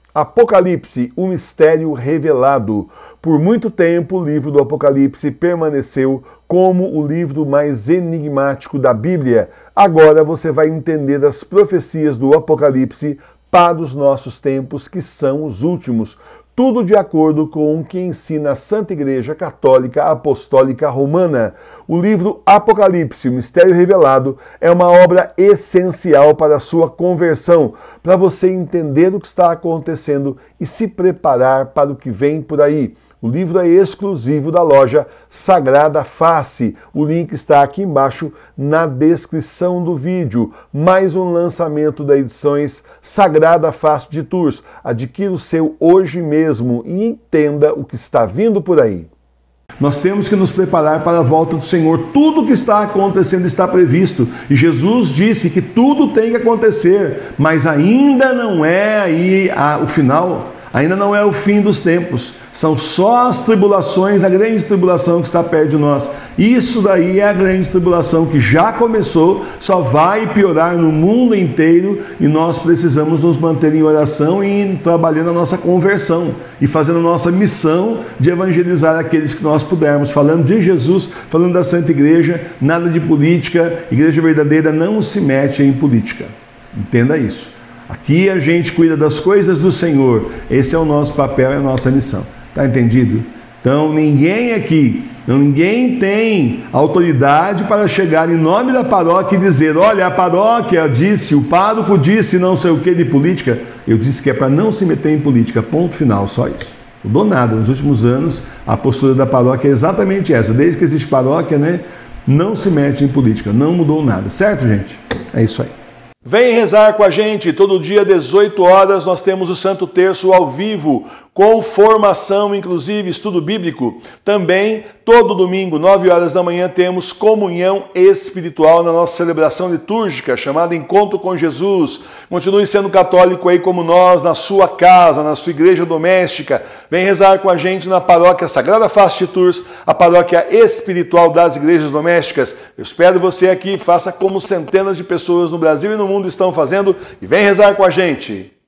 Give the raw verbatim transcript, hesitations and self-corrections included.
Apocalipse, o mistério revelado. Por muito tempo, o livro do Apocalipse permaneceu como o livro mais enigmático da Bíblia. Agora você vai entender as profecias do Apocalipse para os nossos tempos, que são os últimos. Tudo de acordo com o que ensina a Santa Igreja Católica Apostólica Romana. O livro Apocalipse, o Mistério Revelado, é uma obra essencial para a sua conversão, para você entender o que está acontecendo e se preparar para o que vem por aí. O livro é exclusivo da loja Sagrada Face. O link está aqui embaixo na descrição do vídeo. Mais um lançamento da edições Sagrada Face de Tours. Adquira o seu hoje mesmo e entenda o que está vindo por aí. Nós temos que nos preparar para a volta do Senhor. Tudo o que está acontecendo está previsto. E Jesus disse que tudo tem que acontecer, mas ainda não é aí a, o final. Ainda não é o fim dos tempos, são só as tribulações, a grande tribulação que está perto de nós. Isso daí é a grande tribulação que já começou, só vai piorar no mundo inteiro e nós precisamos nos manter em oração e trabalhando a nossa conversão e fazendo a nossa missão de evangelizar aqueles que nós pudermos, falando de Jesus, falando da Santa Igreja, nada de política. Igreja verdadeira não se mete em política, entenda isso. Aqui a gente cuida das coisas do Senhor. Esse é o nosso papel, é a nossa missão. Está entendido? Então ninguém aqui, não, ninguém tem autoridade para chegar em nome da paróquia e dizer: olha, a paróquia disse, o pároco disse não sei o que de política. Eu disse que é para não se meter em política, ponto final, só isso. Não mudou nada. Nos últimos anos, a postura da paróquia é exatamente essa. Desde que existe paróquia, né, não se mete em política. Não mudou nada. Certo, gente? É isso aí. Vem rezar com a gente, todo dia às dezoito horas nós temos o Santo Terço ao vivo, com formação, inclusive estudo bíblico. Também, todo domingo, nove horas da manhã, temos comunhão espiritual na nossa celebração litúrgica, chamada Encontro com Jesus. Continue sendo católico aí como nós, na sua casa, na sua igreja doméstica. Vem rezar com a gente na paróquia Sagrada Face de Tours, a paróquia espiritual das igrejas domésticas. Eu espero você aqui, faça como centenas de pessoas no Brasil e no mundo estão fazendo, e vem rezar com a gente.